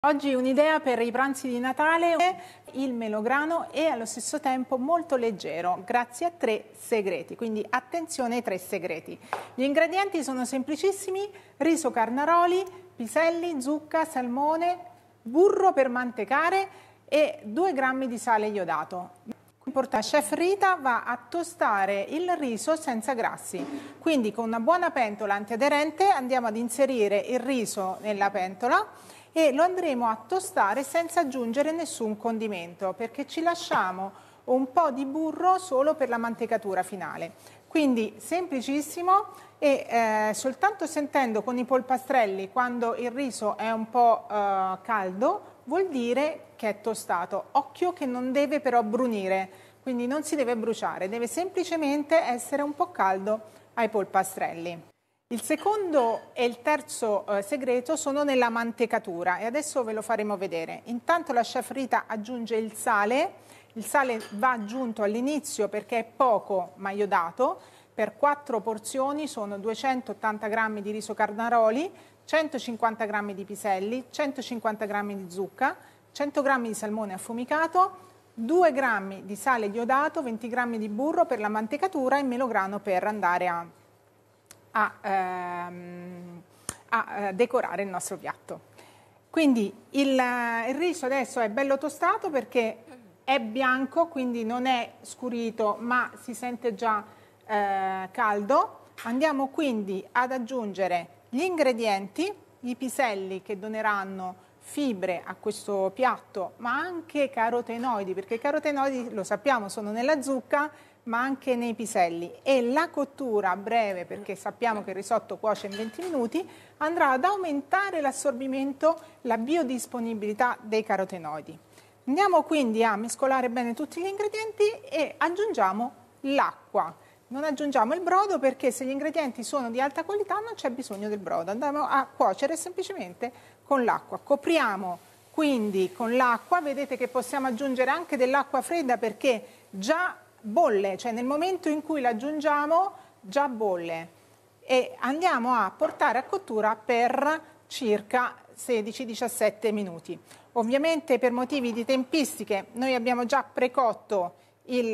Oggi un'idea per i pranzi di Natale, il melograno è allo stesso tempo molto leggero, grazie a 3 segreti, quindi attenzione ai 3 segreti. Gli ingredienti sono semplicissimi: riso carnaroli, piselli, zucca, salmone, burro per mantecare e 2 grammi di sale iodato. La chef Rita va a tostare il riso senza grassi, quindi con una buona pentola antiaderente andiamo ad inserire il riso nella pentola e lo andremo a tostare senza aggiungere nessun condimento, perché ci lasciamo un po' di burro solo per la mantecatura finale. Quindi semplicissimo e soltanto sentendo con i polpastrelli quando il riso è un po' caldo vuol dire che è tostato. Occhio che non deve però brunire, quindi non si deve bruciare, deve semplicemente essere un po' caldo ai polpastrelli. Il secondo e il terzo segreto sono nella mantecatura e adesso ve lo faremo vedere. Intanto la chef Rita aggiunge il sale va aggiunto all'inizio perché è poco ma iodato. Per 4 porzioni sono 280 g di riso carnaroli, 150 g di piselli, 150 g di zucca, 100 g di salmone affumicato, 2 g di sale iodato, 20 g di burro per la mantecatura e melograno per andare a decorare il nostro piatto. Quindi il riso adesso è bello tostato perché è bianco, quindi non è scurito ma si sente già caldo. Andiamo quindi ad aggiungere gli ingredienti, i piselli che doneranno fibre a questo piatto, ma anche carotenoidi, perché i carotenoidi lo sappiamo sono nella zucca ma anche nei piselli, e la cottura breve, perché sappiamo che il risotto cuoce in 20 minuti, andrà ad aumentare l'assorbimento, la biodisponibilità dei carotenoidi. Andiamo quindi a mescolare bene tutti gli ingredienti e aggiungiamo l'acqua. Non aggiungiamo il brodo perché se gli ingredienti sono di alta qualità non c'è bisogno del brodo, andiamo a cuocere semplicemente con l'acqua. Copriamo quindi con l'acqua, vedete che possiamo aggiungere anche dell'acqua fredda perché già bolle, cioè nel momento in cui l'aggiungiamo già bolle, e andiamo a portare a cottura per circa 16-17 minuti. Ovviamente per motivi di tempistiche noi abbiamo già precotto il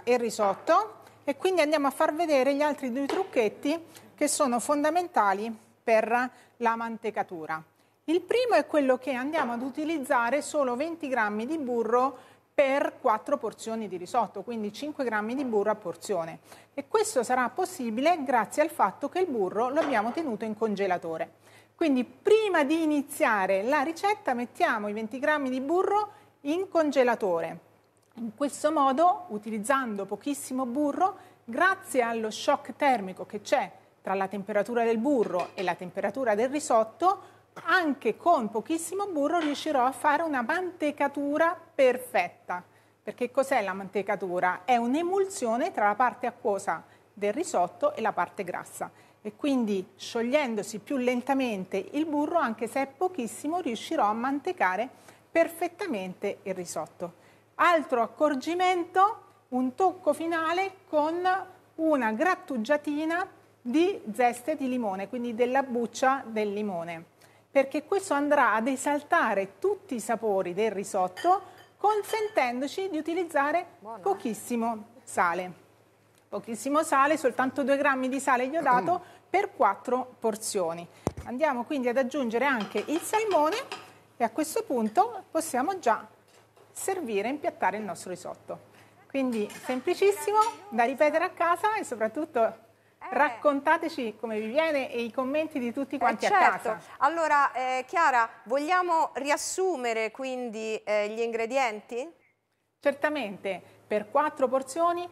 risotto e quindi andiamo a far vedere gli altri 2 trucchetti che sono fondamentali per la mantecatura. Il primo è quello che andiamo ad utilizzare solo 20 g di burro per 4 porzioni di risotto, quindi 5 g di burro a porzione. E questo sarà possibile grazie al fatto che il burro lo abbiamo tenuto in congelatore. Quindi prima di iniziare la ricetta mettiamo i 20 g di burro in congelatore. In questo modo, utilizzando pochissimo burro, grazie allo shock termico che c'è tra la temperatura del burro e la temperatura del risotto, anche con pochissimo burro riuscirò a fare una mantecatura perfetta. Perché cos'è la mantecatura? È un'emulsione tra la parte acquosa del risotto e la parte grassa. E quindi sciogliendosi più lentamente il burro, anche se è pochissimo, riuscirò a mantecare perfettamente il risotto. Altro accorgimento, un tocco finale con una grattugiatina di zeste di limone, quindi della buccia del limone, perché questo andrà ad esaltare tutti i sapori del risotto, consentendoci di utilizzare pochissimo sale. Pochissimo sale, soltanto 2 g di sale iodato per 4 porzioni. Andiamo quindi ad aggiungere anche il salmone e a questo punto possiamo già servire e impiattare il nostro risotto. Quindi semplicissimo, da ripetere a casa e soprattutto raccontateci come vi viene e i commenti di tutti quanti a casa. Allora, Chiara, vogliamo riassumere quindi gli ingredienti? Certamente, per 4 porzioni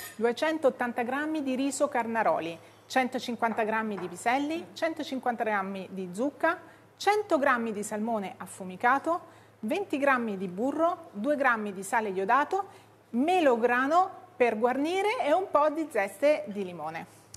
280 g di riso carnaroli, 150 g di piselli, 150 g di zucca, 100 g di salmone affumicato, 20 g di burro, 2 g di sale iodato, melograno per guarnire e un po' di zeste di limone.